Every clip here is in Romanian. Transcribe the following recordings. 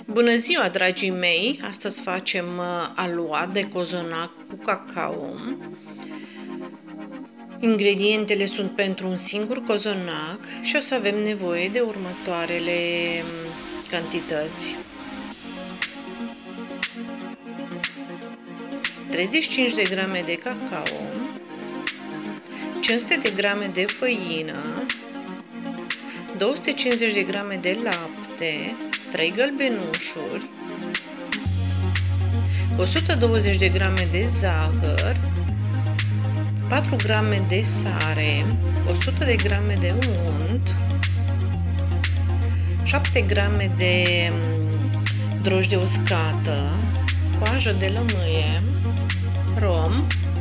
Bună ziua, dragii mei! Astăzi facem aluat de cozonac cu cacao. Ingredientele sunt pentru un singur cozonac și o să avem nevoie de următoarele cantități. 35 de grame de cacao, 500 de grame de făină, 250 de grame de lapte, 3 gălbenușuri, 120 de grame de zahăr, 4 grame de sare, 100 de grame de unt, 7 grame de drojdie uscată, coajă de lămâie, rom.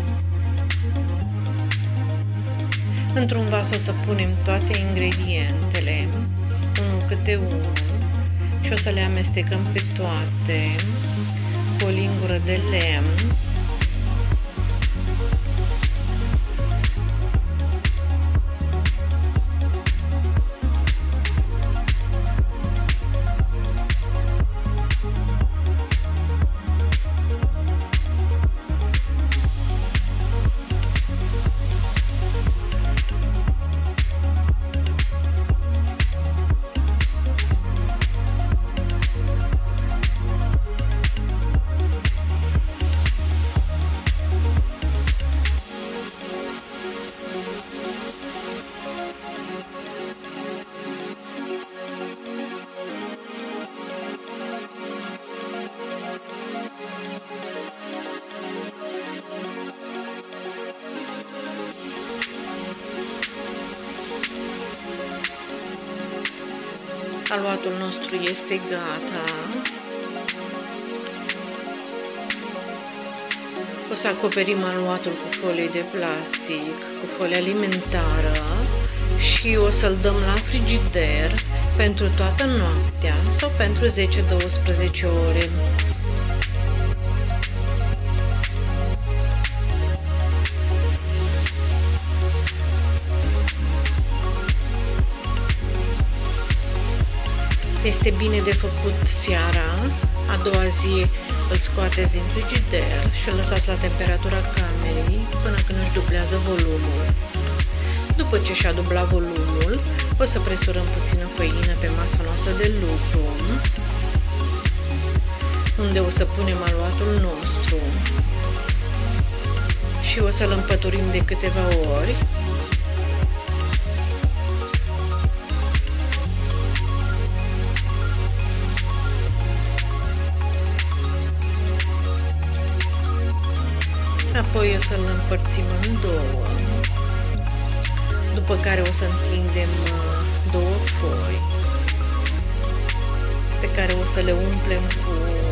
Într-un vas o să punem toate ingredientele, unul câte unul, și o să le amestecăm pe toate cu o lingură de lemn. Aluatul nostru este gata. O să acoperim aluatul cu folie de plastic, cu folie alimentară și o să-l dăm la frigider pentru toată noaptea sau pentru 10-12 ore. Este bine de făcut seara, a doua zi îl scoateți din frigider și îl lăsați la temperatura camerei până când își dublează volumul. După ce și-a dublat volumul, o să presurăm puțină făină pe masa noastră de lucru, unde o să punem aluatul nostru și o să-l împăturim de câteva ori. Apoi o să-l împărțim în două, după care o să întindem două foi pe care o să le umplem cu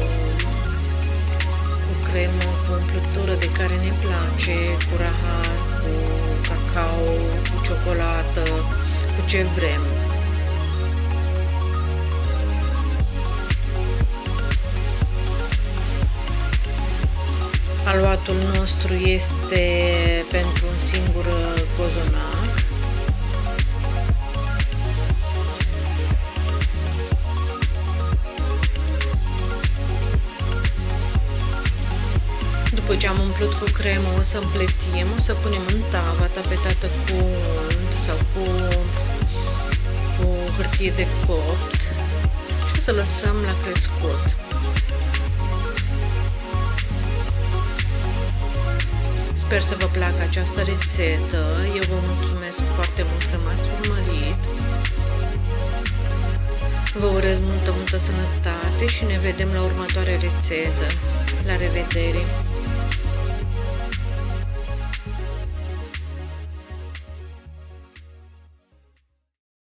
cremă, cu umplutură de care ne place, cu rahar, cu cacao, cu ciocolată, cu ce vrem. Aluatul nostru este pentru un singur cozonac. După ce am umplut cu cremă, o să împletim, o să punem în tavă tapetată cu unt sau cu hârtie de copt și o să lăsăm la crescut. Sper să vă placă această rețetă. Eu vă mulțumesc foarte mult că m-ați urmărit. Vă urez multă sănătate și ne vedem la următoarea rețetă. La revedere!